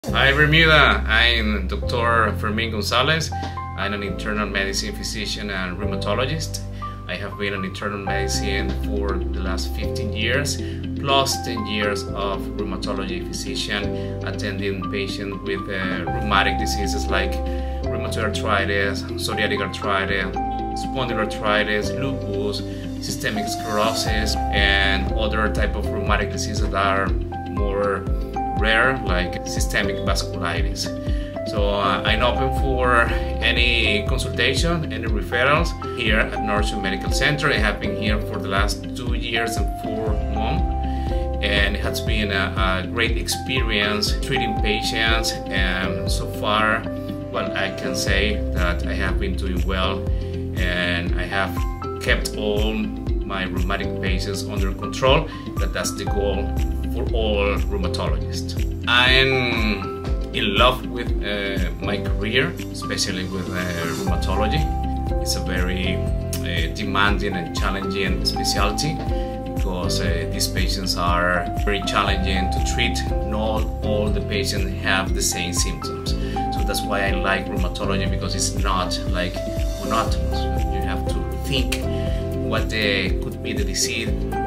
Hi Bermuda, I'm Dr. Fermin Gonzalez. I'm an internal medicine physician and rheumatologist. I have been in internal medicine for the last 15 years, plus 10 years of rheumatology physician, attending patients with rheumatic diseases like rheumatoid arthritis, psoriatic arthritis, spondyloarthritis, lupus, systemic sclerosis, and other type of rheumatic diseases that are more rare, like systemic vasculitis. So I'm open for any consultation, any referrals here at Northshore Medical Center. I have been here for the last 2 years and 4 months, and it has been a great experience treating patients, and so far, well, I can say that I have been doing well, and I have kept all my rheumatic patients under control. That's the goal for all rheumatologists. I'm in love with my career, especially with rheumatology. It's a very demanding and challenging specialty because these patients are very challenging to treat. Not all the patients have the same symptoms. So that's why I like rheumatology, because it's not like monotonous. You have to think what could be the disease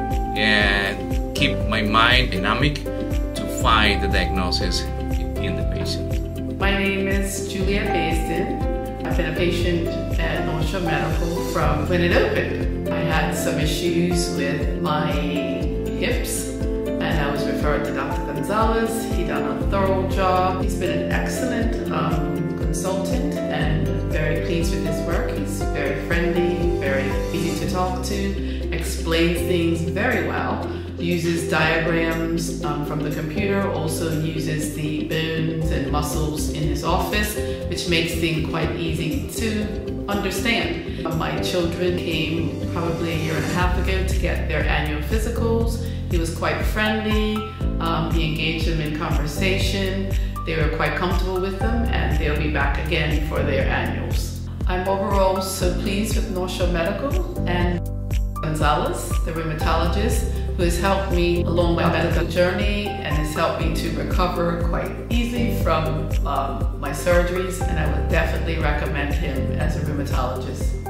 and keep my mind dynamic to find the diagnosis in the patient. My name is Juliet Baisden. I've been a patient at Northshore Medical from when it opened. I had some issues with my hips, and I was referred to Dr. Gonzalez. He done a thorough job. He's been an excellent consultant, and very pleased with his work. He's very friendly, very easy to talk to, explains things very well, uses diagrams from the computer, also uses the bones and muscles in his office, which makes things quite easy to understand. My children came probably a year and a half ago to get their annual physicals. He was quite friendly. He engaged them in conversation. They were quite comfortable with them, and they'll be back again for their annuals. I'm overall so pleased with Northshore Medical and Gonzalez, the rheumatologist, who has helped me along my medical journey and has helped me to recover quite easily from my surgeries, and I would definitely recommend him as a rheumatologist.